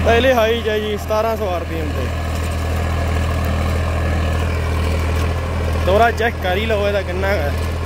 ਪਹਿਲੇ ਹਾਈ ਚ ਜੀ 1700 RPM ਤੇ। ਦੋਰਾ ਚੈੱਕ ਕਰ ਹੀ ਲਓ ਇਹਦਾ ਕਿੰਨਾ ਹੈ।